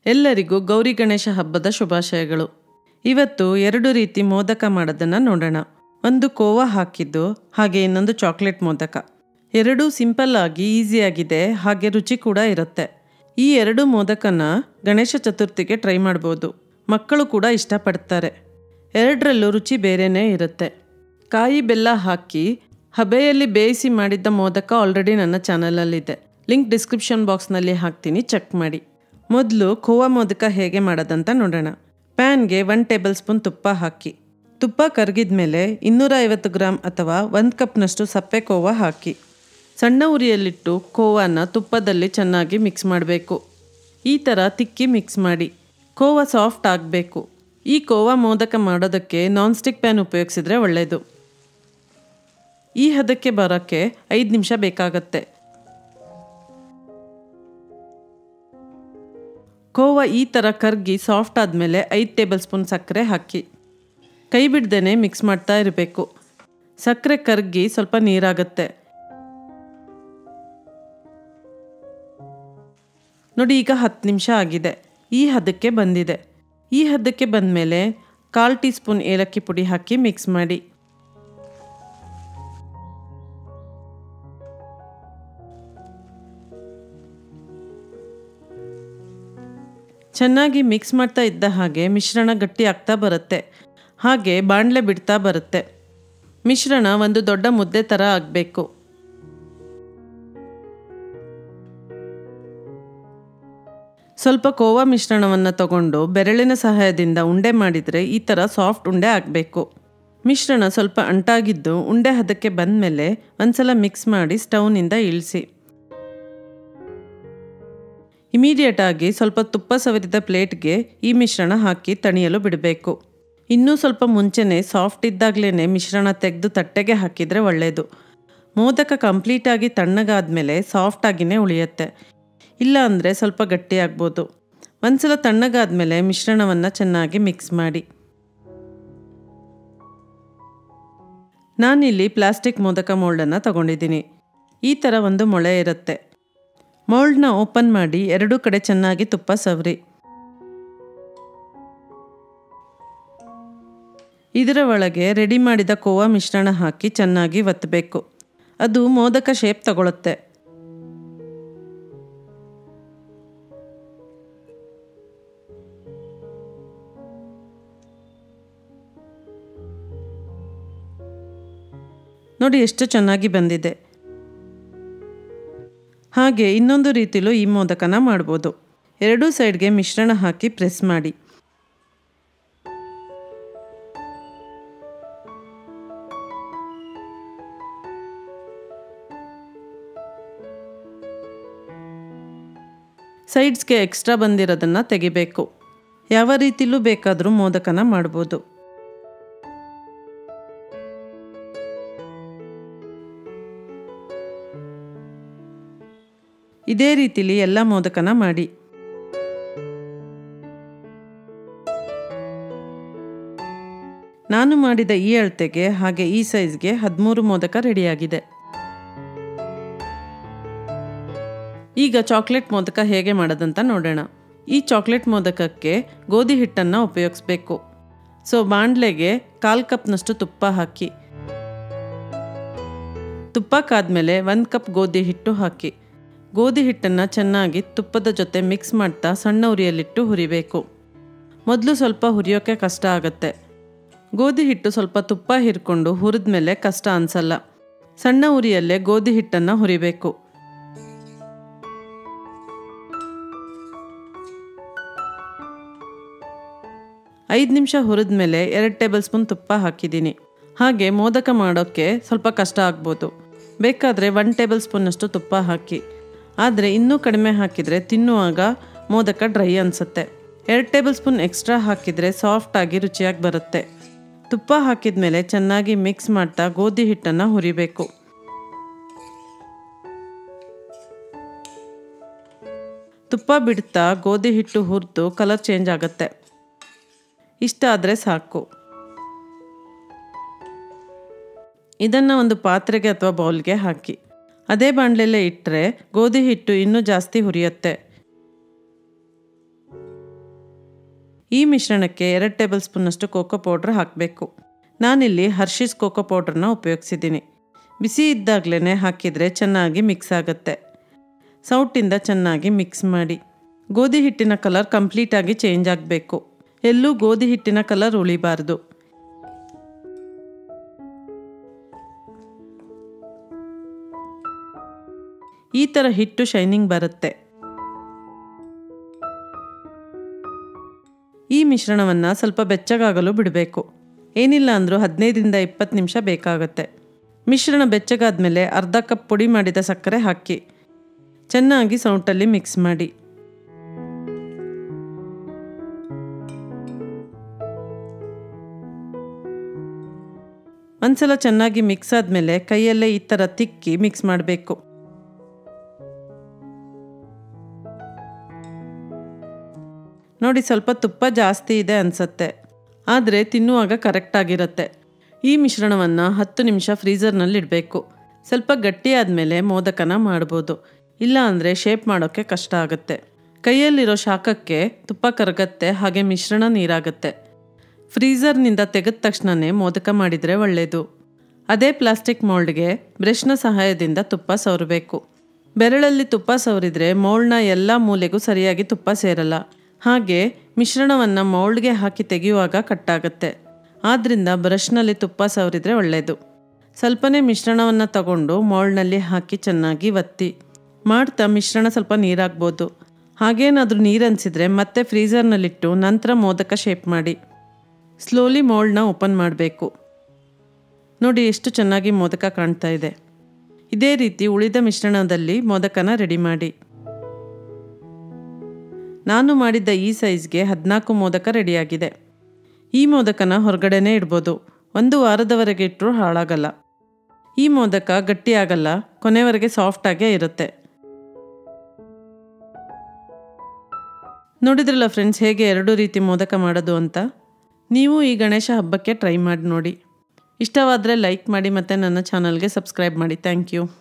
ಎಲ್ಲರಿಗೂ ಗೌರಿ ಗಣೇಶ ಹಬ್ಬದ ಶುಭಾಶಯಗಳು. ಇವತ್ತು 2 ರೀತಿ ಮೋದಕ ಮಾಡೋದನ್ನು ನೋಡೋಣ. ಒಂದು ಕೋವಾ ಹಾಕಿದ್ದು, ಹಾಗೆ ಇನ್ನೊಂದು ಚಾಕ್ಲೇಟ್ ಮೋದಕ. ಎರಡೂ ಸಿಂಪಲ್ ಆಗಿ ಈಸಿಯಾಗಿದೆ, ಹಾಗೆ ರುಚಿ ಕೂಡ ಇರುತ್ತೆ. ಈ 2 ಮೋದಕನ ಗಣೇಶ ಚತುರ್ಥಿಗೆ ಟ್ರೈ ಮಾಡ್ಬೋದು. ಮಕ್ಕಳು ಕೂಡ ಇಷ್ಟಪಡ್ತಾರೆ. ಎರಡರಲ್ಲೂ ರುಚಿ ಬೇರೆಯೇ ಇರುತ್ತೆ. ಕಾಯಿ ಬೆಲ್ಲ ಹಾಕಿ ಹಬೆಯಲ್ಲಿ ಬೇಯಿಸಿ ಮಾಡಿದ್ದ ಮೋದಕ ಆಲ್ರೆಡಿ ನನ್ನ ಚಾನಲಲ್ಲಿದೆ. ಲಿಂಕ್ ಡಿಸ್ಕ್ರಿಪ್ಷನ್ ಬಾಕ್ಸ್ನಲ್ಲಿ ಹಾಕ್ತೀನಿ, ಚೆಕ್ ಮಾಡಿ. ಮೊದಲು ಖೋವಾ ಮೋದಕ ಹೇಗೆ ಮಾಡೋದಂತ ನೋಡೋಣ. ಪ್ಯಾನ್ಗೆ 1 ಟೇಬಲ್ ಸ್ಪೂನ್ ತುಪ್ಪ ಹಾಕಿ. ತುಪ್ಪ ಕರಗಿದ ಮೇಲೆ 250 ಗ್ರಾಮ್ ಅಥವಾ 1 ಕಪ್ನಷ್ಟು ಸಪ್ಪೆ ಖೋವಾ ಹಾಕಿ. ಸಣ್ಣ ಉರಿಯಲ್ಲಿಟ್ಟು ಖೋವಾನ ತುಪ್ಪದಲ್ಲಿ ಚೆನ್ನಾಗಿ ಮಿಕ್ಸ್ ಮಾಡಬೇಕು. ಈ ಥರ ತಿಕ್ಕಿ ಮಿಕ್ಸ್ ಮಾಡಿ. ಖೋವಾ ಸಾಫ್ಟ್ ಆಗಬೇಕು. ಈ ಖೋವಾ ಮೋದಕ ಮಾಡೋದಕ್ಕೆ ನಾನ್ ಸ್ಟಿಕ್ ಪ್ಯಾನ್ ಉಪಯೋಗಿಸಿದ್ರೆ ಒಳ್ಳೆಯದು. ಈ ಹದಕ್ಕೆ ಬರೋಕ್ಕೆ 5 ನಿಮಿಷ ಬೇಕಾಗತ್ತೆ. ಖೋವಾ ಈ ಥರ ಕರಗಿ ಸಾಫ್ಟ್ ಆದಮೇಲೆ 5 ಟೇಬಲ್ ಸ್ಪೂನ್ ಸಕ್ಕರೆ ಹಾಕಿ. ಕೈ ಬಿಡ್ದೇ ಮಿಕ್ಸ್ ಮಾಡ್ತಾ ಇರಬೇಕು. ಸಕ್ಕರೆ ಕರಗಿ ಸ್ವಲ್ಪ ನೀರಾಗುತ್ತೆ. ನೋಡಿ, ಈಗ 10 ನಿಮಿಷ ಆಗಿದೆ. ಈ ಹದಕ್ಕೆ ಬಂದಿದೆ. ಈ ಹದಕ್ಕೆ ಬಂದಮೇಲೆ 1/4 ಟೀ ಸ್ಪೂನ್ ಏಲಕ್ಕಿ ಪುಡಿ ಹಾಕಿ ಮಿಕ್ಸ್ ಮಾಡಿ. ಚೆನ್ನಾಗಿ ಮಿಕ್ಸ್ ಮಾಡ್ತಾ ಇದ್ದ ಹಾಗೆ ಮಿಶ್ರಣ ಗಟ್ಟಿ ಆಗ್ತಾ ಬರುತ್ತೆ. ಹಾಗೆ ಬಾಣಲೆ ಬಿಡ್ತಾ ಬರುತ್ತೆ. ಮಿಶ್ರಣ ಒಂದು ದೊಡ್ಡ ಮುದ್ದೆ ಥರ ಆಗಬೇಕು. ಸ್ವಲ್ಪ ಖೋವಾ ಮಿಶ್ರಣವನ್ನು ತಗೊಂಡು ಬೆರಳಿನ ಸಹಾಯದಿಂದ ಉಂಡೆ ಮಾಡಿದರೆ ಈ ಥರ ಸಾಫ್ಟ್ ಉಂಡೆ ಆಗಬೇಕು. ಮಿಶ್ರಣ ಸ್ವಲ್ಪ ಅಂಟಾಗಿದ್ದು ಉಂಡೆ ಹದಕ್ಕೆ ಬಂದಮೇಲೆ ಒಂದ್ಸಲ ಮಿಕ್ಸ್ ಮಾಡಿ ಸ್ಟವ್ನಿಂದ ಇಳಿಸಿ. ಇಮಿಡಿಯೇಟ್ ಆಗಿ ಸ್ವಲ್ಪ ತುಪ್ಪ ಸವರಿದ ಪ್ಲೇಟ್ಗೆ ಈ ಮಿಶ್ರಣ ಹಾಕಿ ತಣಿಯಲು ಬಿಡಬೇಕು. ಇನ್ನೂ ಸ್ವಲ್ಪ ಮುಂಚೆನೇ ಸಾಫ್ಟ್ ಇದ್ದಾಗಲೇ ಮಿಶ್ರಣ ತೆಗೆದು ತಟ್ಟೆಗೆ ಹಾಕಿದರೆ ಒಳ್ಳೆಯದು. ಮೋದಕ ಕಂಪ್ಲೀಟಾಗಿ ತಣ್ಣಗಾದ್ಮೇಲೆ ಸಾಫ್ಟಾಗಿಯೇ ಉಳಿಯುತ್ತೆ. ಇಲ್ಲ ಅಂದರೆ ಸ್ವಲ್ಪ ಗಟ್ಟಿಯಾಗ್ಬೋದು. ಒಂದ್ಸಲ ತಣ್ಣಗಾದ್ಮೇಲೆ ಮಿಶ್ರಣವನ್ನು ಚೆನ್ನಾಗಿ ಮಿಕ್ಸ್ ಮಾಡಿ. ನಾನಿಲ್ಲಿ ಪ್ಲಾಸ್ಟಿಕ್ ಮೋದಕ ಮೋಲ್ಡನ್ನು ತಗೊಂಡಿದ್ದೀನಿ. ಈ ಥರ ಒಂದು ಮೊಳೆ ಇರುತ್ತೆ. ಮೋಲ್ಡ್ನ ಓಪನ್ ಮಾಡಿ 2 ಕಡೆ ಚೆನ್ನಾಗಿ ತುಪ್ಪ ಸವರಿ. ಇದರ ಒಳಗೆ ರೆಡಿ ಮಾಡಿದ ಖೋವಾ ಮಿಶ್ರಣ ಹಾಕಿ ಚೆನ್ನಾಗಿ ಒತ್ತಬೇಕು. ಅದು ಮೋದಕ ಶೇಪ್ ತಗೊಳುತ್ತೆ. ನೋಡಿ ಎಷ್ಟು ಚೆನ್ನಾಗಿ ಬಂದಿದೆ. ಹಾಗೆ ಇನ್ನೊಂದು ರೀತಿಲೂ ಈ ಮೋದಕನ ಮಾಡ್ಬೋದು. 2 ಸೈಡ್ಗೆ ಮಿಶ್ರಣ ಹಾಕಿ ಪ್ರೆಸ್ ಮಾಡಿ. ಸೈಡ್ಸ್ಗೆ ಎಕ್ಸ್ಟ್ರಾ ಬಂದಿರೋದನ್ನು ತೆಗಿಬೇಕು. ಯಾವ ರೀತಿಲೂ ಬೇಕಾದರೂ ಮೋದಕನ ಮಾಡ್ಬೋದು. ಇದೇ ರೀತಿಲಿ ಎಲ್ಲ ಮೋದಕನ ಮಾಡಿ. ನಾನು ಮಾಡಿದ ಈ ಅಳತೆಗೆ ಹಾಗೆ ಈ ಸೈಜ್ಗೆ 13 ಮೋದಕ ರೆಡಿಯಾಗಿದೆ. ಈಗ ಚಾಕ್ಲೇಟ್ ಮೋದಕ ಹೇಗೆ ಮಾಡೋದಂತ ನೋಡೋಣ. ಈ ಚಾಕ್ಲೇಟ್ ಮೋದಕಕ್ಕೆ ಗೋಧಿ ಹಿಟ್ಟನ್ನು ಉಪಯೋಗಿಸ್ಬೇಕು. ಬಾಣಲೆಗೆ 1/4 ಕಪ್ನಷ್ಟು ತುಪ್ಪ ಹಾಕಿ. ತುಪ್ಪ ಕಾದ್ಮೇಲೆ 1 ಕಪ್ ಗೋಧಿ ಹಿಟ್ಟು ಹಾಕಿ. ಗೋಧಿ ಹಿಟ್ಟನ್ನು ಚೆನ್ನಾಗಿ ತುಪ್ಪದ ಜೊತೆ ಮಿಕ್ಸ್ ಮಾಡ್ತಾ ಸಣ್ಣ ಉರಿಯಲ್ಲಿಟ್ಟು ಹುರಿಬೇಕು. ಮೊದಲು ಸ್ವಲ್ಪ ಹುರಿಯೋಕ್ಕೆ ಕಷ್ಟ ಆಗುತ್ತೆ. ಗೋಧಿ ಹಿಟ್ಟು ಸ್ವಲ್ಪ ತುಪ್ಪ ಹೀರ್ಕೊಂಡು ಹುರಿದ್ಮೇಲೆ ಕಷ್ಟ ಅನಿಸಲ್ಲ. ಸಣ್ಣ ಉರಿಯಲ್ಲೇ ಗೋಧಿ ಹಿಟ್ಟನ್ನು ಹುರಿಬೇಕು. ಐದು ನಿಮಿಷ ಹುರಿದ್ಮೇಲೆ 2 ಟೇಬಲ್ ಸ್ಪೂನ್ ತುಪ್ಪ ಹಾಕಿದ್ದೀನಿ. ಹಾಗೆ ಮೋದಕ ಮಾಡೋಕ್ಕೆ ಸ್ವಲ್ಪ ಕಷ್ಟ ಆಗ್ಬೋದು. ಬೇಕಾದರೆ 1 ಟೇಬಲ್ ಸ್ಪೂನಷ್ಟು ತುಪ್ಪ ಹಾಕಿ. ಆದರೆ ಇನ್ನೂ ಕಡಿಮೆ ಹಾಕಿದರೆ ತಿನ್ನುವಾಗ ಮೋದಕ ಡ್ರೈ ಅನಿಸುತ್ತೆ. 2 ಟೇಬಲ್ ಸ್ಪೂನ್ ಎಕ್ಸ್ಟ್ರಾ ಹಾಕಿದರೆ ಸಾಫ್ಟಾಗಿ ರುಚಿಯಾಗಿ ಬರುತ್ತೆ. ತುಪ್ಪ ಹಾಕಿದ ಮೇಲೆ ಚೆನ್ನಾಗಿ ಮಿಕ್ಸ್ ಮಾಡ್ತಾ ಗೋಧಿ ಹಿಟ್ಟನ್ನು ಹುರಿಬೇಕು. ತುಪ್ಪ ಬಿಡ್ತಾ ಗೋಧಿ ಹಿಟ್ಟು ಹುರಿದು ಕಲರ್ ಚೇಂಜ್ ಆಗುತ್ತೆ. ಇಷ್ಟ ಆದರೆ ಸಾಕು. ಇದನ್ನು ಒಂದು ಪಾತ್ರೆಗೆ ಅಥವಾ ಬೌಲ್ಗೆ ಹಾಕಿ. ಅದೇ ಬಾಣಲೆಯಲ್ಲೇ ಇಟ್ಟರೆ ಗೋಧಿ ಹಿಟ್ಟು ಇನ್ನೂ ಜಾಸ್ತಿ ಹುರಿಯುತ್ತೆ. ಈ ಮಿಶ್ರಣಕ್ಕೆ 2 ಟೇಬಲ್ ಸ್ಪೂನಷ್ಟು ಕೋಕೋ ಪೌಡ್ರ್ ಹಾಕಬೇಕು. ನಾನಿಲ್ಲಿ ಹರ್ಷೀಸ್ ಕೋಕೋ ಪೌಡ್ರನ್ನ ಉಪಯೋಗಿಸಿದ್ದೀನಿ. ಬಿಸಿ ಇದ್ದಾಗಲೇ ಹಾಕಿದರೆ ಚೆನ್ನಾಗಿ ಮಿಕ್ಸ್ ಆಗುತ್ತೆ. ಸೌಟಿಂದ ಚೆನ್ನಾಗಿ ಮಿಕ್ಸ್ ಮಾಡಿ. ಗೋಧಿ ಹಿಟ್ಟಿನ ಕಲರ್ ಕಂಪ್ಲೀಟಾಗಿ ಚೇಂಜ್ ಆಗಬೇಕು. ಎಲ್ಲೂ ಗೋಧಿ ಹಿಟ್ಟಿನ ಕಲರ್ ಉಳಿಬಾರ್ದು. ಈ ಥರ ಹಿಟ್ಟು ಶೈನಿಂಗ್ ಬರುತ್ತೆ. ಈ ಮಿಶ್ರಣವನ್ನು ಸ್ವಲ್ಪ ಬೆಚ್ಚಗಾಗಲು ಬಿಡಬೇಕು. ಏನಿಲ್ಲ ಅಂದರೂ 15ರಿಂದ 20 ನಿಮಿಷ ಬೇಕಾಗುತ್ತೆ. ಮಿಶ್ರಣ ಬೆಚ್ಚಗಾದ್ಮೇಲೆ ಅರ್ಧ ಕಪ್ ಪುಡಿ ಮಾಡಿದ ಸಕ್ಕರೆ ಹಾಕಿ ಚೆನ್ನಾಗಿ ಸೌಟಲ್ಲಿ ಮಿಕ್ಸ್ ಮಾಡಿ. ಒಂದ್ಸಲ ಚೆನ್ನಾಗಿ ಮಿಕ್ಸ್ ಆದಮೇಲೆ ಕೈಯಲ್ಲೇ ಈ ಥರ ತಿಕ್ಕಿ ಮಿಕ್ಸ್ ಮಾಡಬೇಕು. ನೋಡಿ, ಸ್ವಲ್ಪ ತುಪ್ಪ ಜಾಸ್ತಿ ಇದೆ ಅನಿಸುತ್ತೆ, ಆದರೆ ತಿನ್ನುವಾಗ ಕರೆಕ್ಟಾಗಿರುತ್ತೆ. ಈ ಮಿಶ್ರಣವನ್ನು 10 ನಿಮಿಷ ಫ್ರೀಝರ್ನಲ್ಲಿ ಇಡಬೇಕು. ಸ್ವಲ್ಪ ಗಟ್ಟಿ ಆದಮೇಲೆ ಮೋದಕನ ಮಾಡ್ಬೋದು. ಇಲ್ಲ ಅಂದರೆ ಶೇಪ್ ಮಾಡೋಕ್ಕೆ ಕಷ್ಟ ಆಗುತ್ತೆ. ಕೈಯಲ್ಲಿರೋ ಶಾಖಕ್ಕೆ ತುಪ್ಪ ಕರಗತ್ತೆ, ಹಾಗೆ ಮಿಶ್ರಣ ನೀರಾಗುತ್ತೆ. ಫ್ರೀಝರ್ನಿಂದ ತೆಗೆದ ತಕ್ಷಣವೇ ಮೋದಕ ಮಾಡಿದರೆ ಒಳ್ಳೆಯದು. ಅದೇ ಪ್ಲಾಸ್ಟಿಕ್ ಮೋಲ್ಡ್ಗೆ ಬ್ರಷ್ನ ಸಹಾಯದಿಂದ ತುಪ್ಪ ಸವರಬೇಕು. ಬೆರಳಲ್ಲಿ ತುಪ್ಪ ಸವರಿದರೆ ಮೋಲ್ಡ್ನ ಎಲ್ಲ ಮೂಲೆಗೂ ಸರಿಯಾಗಿ ತುಪ್ಪ ಸೇರಲ್ಲ. ಹಾಗೆ ಮಿಶ್ರಣವನ್ನು ಮೌಲ್ಡ್ಗೆ ಹಾಕಿ ತೆಗೆಯುವಾಗ ಕಟ್ಟಾಗುತ್ತೆ. ಆದ್ದರಿಂದ ಬ್ರಷ್ನಲ್ಲಿ ತುಪ್ಪ ಸವರಿದರೆ ಒಳ್ಳೆಯದು. ಸ್ವಲ್ಪನೇ ಮಿಶ್ರಣವನ್ನು ತಗೊಂಡು ಮೌಲ್ಡ್ನಲ್ಲಿ ಹಾಕಿ ಚೆನ್ನಾಗಿ ಒತ್ತಿ. ಮಾಡ್ತಾ ಮಿಶ್ರಣ ಸ್ವಲ್ಪ ನೀರಾಗ್ಬೋದು. ಹಾಗೇನಾದರೂ ನೀರು ಅನಿಸಿದರೆ ಮತ್ತೆ ಫ್ರೀಝರ್ನಲ್ಲಿಟ್ಟು ನಂತರ ಮೋದಕ ಶೇಪ್ ಮಾಡಿ. ಸ್ಲೋಲಿ ಮೌಲ್ಡ್ನ ಓಪನ್ ಮಾಡಬೇಕು. ನೋಡಿ, ಎಷ್ಟು ಚೆನ್ನಾಗಿ ಮೋದಕ ಕಾಣ್ತಾ ಇದೆ. ಇದೇ ರೀತಿ ಉಳಿದ ಮಿಶ್ರಣದಲ್ಲಿ ಮೋದಕನ ರೆಡಿ ಮಾಡಿ. ನಾನು ಮಾಡಿದ್ದ ಈ ಸೈಜ್ಗೆ 14 ಮೋದಕ ರೆಡಿಯಾಗಿದೆ. ಈ ಮೋದಕನ ಹೊರಗಡೆನೇ ಇಡ್ಬೋದು. 1 ವಾರದವರೆಗೆ ಇಟ್ಟರೂ ಹಾಳಾಗಲ್ಲ. ಈ ಮೋದಕ ಗಟ್ಟಿಯಾಗಲ್ಲ, ಕೊನೆವರೆಗೆ ಸಾಫ್ಟಾಗೇ ಇರುತ್ತೆ. ನೋಡಿದ್ರಲ್ಲ ಫ್ರೆಂಡ್ಸ್, ಹೇಗೆ 2 ರೀತಿ ಮೋದಕ ಮಾಡೋದು ಅಂತ. ನೀವು ಈ ಗಣೇಶ ಹಬ್ಬಕ್ಕೆ ಟ್ರೈ ಮಾಡಿ ನೋಡಿ. ಇಷ್ಟವಾದರೆ ಲೈಕ್ ಮಾಡಿ ಮತ್ತು ನನ್ನ ಚಾನಲ್ಗೆ ಸಬ್ಸ್ಕ್ರೈಬ್ ಮಾಡಿ. Thank you.